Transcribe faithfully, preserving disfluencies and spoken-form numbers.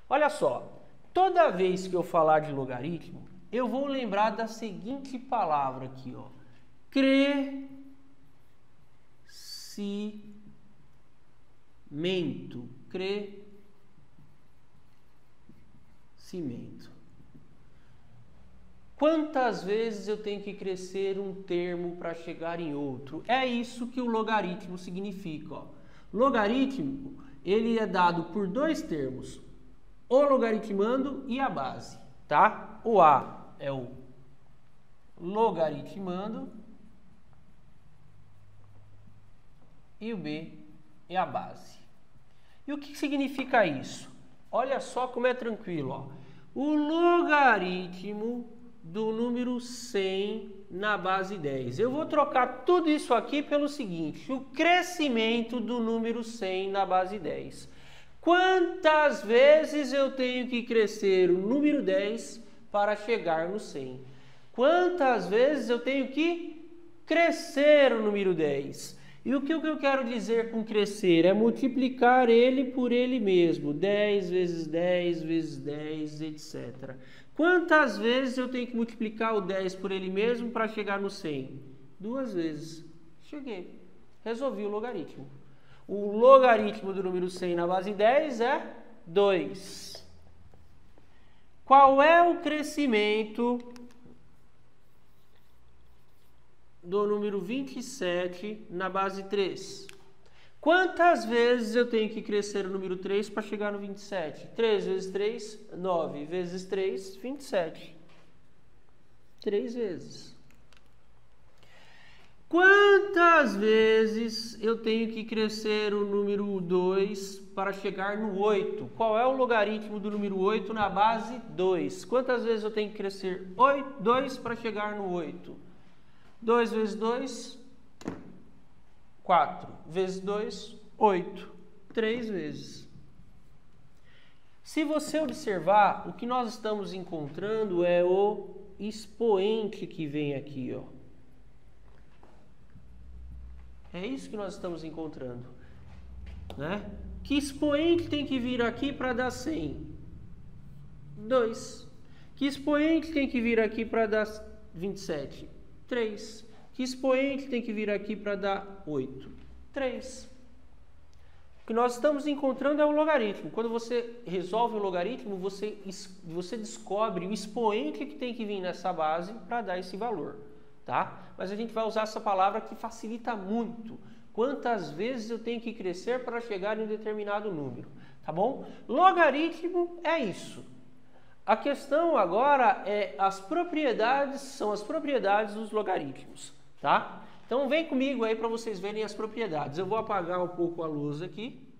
Olha só, toda vez que eu falar de logaritmo, eu vou lembrar da seguinte palavra aqui, ó. Crescimento. Crescimento. Quantas vezes eu tenho que crescer um termo para chegar em outro? É isso que o logaritmo significa, ó. Logaritmo, ele é dado por dois termos, o logaritmando e a base, tá? O A é o logaritmando e o B é a base. E o que significa isso? Olha só como é tranquilo, ó. O logaritmo do número cem na base dez. Eu vou trocar tudo isso aqui pelo seguinte, o crescimento do número cem na base dez. Quantas vezes eu tenho que crescer o número dez para chegar no cem? Quantas vezes eu tenho que crescer o número dez? E o que eu quero dizer com crescer? É multiplicar ele por ele mesmo. dez vezes dez vezes dez, etcétera. Quantas vezes eu tenho que multiplicar o dez por ele mesmo para chegar no cem? Duas vezes. Cheguei. Resolvi o logaritmo. O logaritmo do número cem na base dez é dois. Qual é o crescimento do número vinte e sete na base três? Quantas vezes eu tenho que crescer o número três para chegar no vinte e sete? três vezes três, nove. Vezes três, vinte e sete. três vezes. Quantas vezes eu tenho que crescer o número dois para chegar no oito? Qual é o logaritmo do número oito na base dois? Quantas vezes eu tenho que crescer dois para chegar no oito? dois vezes dois, quatro. Vezes dois, oito. três vezes. Se você observar, o que nós estamos encontrando é o expoente que vem aqui, ó. É isso que nós estamos encontrando, né? Que expoente tem que vir aqui para dar cem? dois. Que expoente tem que vir aqui para dar vinte e sete? três. Que expoente tem que vir aqui para dar oito? três. O que nós estamos encontrando é um logaritmo. Quando você resolve o logaritmo, você, você descobre o expoente que tem que vir nessa base para dar esse valor, tá? Mas a gente vai usar essa palavra que facilita muito. Quantas vezes eu tenho que crescer para chegar em um determinado número, tá bom? Logaritmo é isso. A questão agora é as propriedades, são as propriedades dos logaritmos, tá? Então vem comigo aí para vocês verem as propriedades. Eu vou apagar um pouco a luz aqui.